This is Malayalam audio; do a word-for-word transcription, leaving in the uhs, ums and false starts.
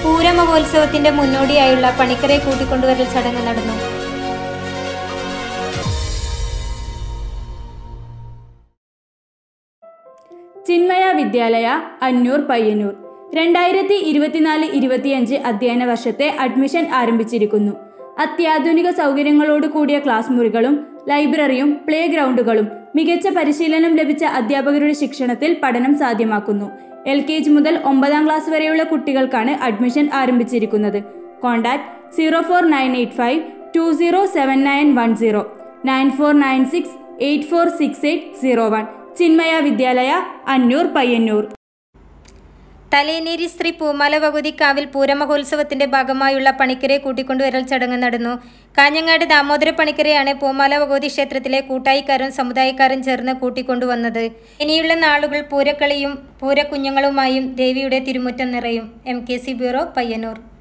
പൂരമഹോത്സവത്തിന്റെ മുന്നോടിയായുള്ള പണിക്കരെ കൂട്ടിക്കൊണ്ടുവരൽ ചടങ്ങ് നടന്നു. ചിന്മയ വിദ്യാലയ അന്നൂർ പയ്യന്നൂർ രണ്ടായിരത്തി ഇരുപത്തിനാല് ഇരുപത്തിയഞ്ച് അധ്യയന വർഷത്തെ അഡ്മിഷൻ ആരംഭിച്ചിരിക്കുന്നു. അത്യാധുനിക സൗകര്യങ്ങളോട് കൂടിയ ക്ലാസ് മുറികളും ലൈബ്രറിയും പ്ലേ ഗ്രൗണ്ടുകളും മികച്ച പരിശീലനം ലഭിച്ച അധ്യാപകരുടെ ശിക്ഷണത്തിൽ പഠനം സാധ്യമാക്കുന്നു. എൽ കെ ജി മുതൽ ഒമ്പതാം ക്ലാസ് വരെയുള്ള കുട്ടികൾക്കാണ് അഡ്മിഷൻ ആരംഭിച്ചിരിക്കുന്നത്. Contact zero four nine eight five two zero seven nine one zero nine four nine six eight four six eight zero one. Chinmaya Vidyalaya Annur Payyanur. തലേനേരി Shri പൂമാല ഭഗവതി കാവിൽ പൂരമഹോത്സവത്തിന്റെ ഭാഗമായുള്ള പണിക്കരെ കൂട്ടിക്കൊണ്ടുവരൽ ചടങ്ങ് നടന്നു. കാഞ്ഞങ്ങാട് ദാമോദര പണിക്കരെയാണ് പൂമാല ഭഗവതി ക്ഷേത്രത്തിലെ കൂട്ടായിക്കാരും സമുദായക്കാരും ചേർന്ന് കൂട്ടിക്കൊണ്ടുവന്നത്. ഇനിയുള്ള നാളുകൾ പൂരക്കളിയും പൂരക്കുഞ്ഞുങ്ങളുമായും ദേവിയുടെ തിരുമുറ്റം നിറയും. M K C bureau, Payyanur.